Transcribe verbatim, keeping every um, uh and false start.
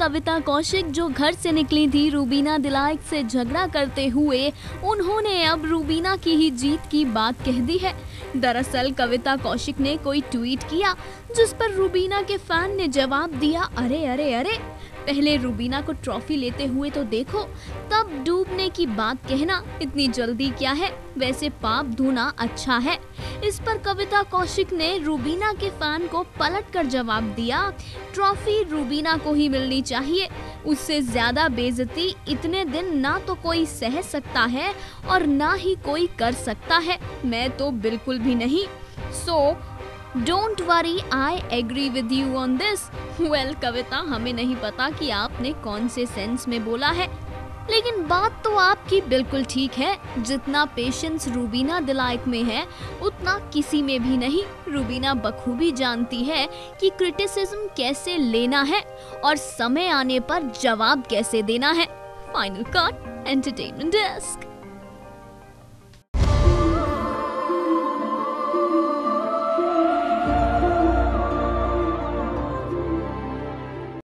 कविता कौशिक जो घर से निकली थी रूबीना दिलाइक से झगड़ा करते हुए, उन्होंने अब रूबीना की ही जीत की बात कह दी है। दरअसल कविता कौशिक ने कोई ट्वीट किया जिस पर रूबीना के फैन ने जवाब दिया, अरे अरे अरे पहले रूबीना को ट्रॉफी लेते हुए तो देखो, तब डूबने की बात कहना, इतनी जल्दी क्या है, वैसे पाप धोना अच्छा है। इस पर कविता कौशिक ने रूबीना के फैन को पलटकर जवाब दिया, ट्रॉफी रूबीना को ही मिलनी चाहिए, उससे ज्यादा बेइज्जती इतने दिन ना तो कोई सह सकता है और ना ही कोई कर सकता है, मैं तो बिल्कुल भी नहीं। So don't worry, I agree with you on this. Well Kavita, हमें नहीं पता कि आपने कौन से सेंस में बोला है, लेकिन बात तो आपकी बिल्कुल ठीक है। जितना पेशेंस रूबीना दिलाइक में है उतना किसी में भी नहीं। रूबीना बखूबी जानती है कि क्रिटिसिज्म कैसे लेना है और समय आने पर जवाब कैसे देना है। Final cut, entertainment desk.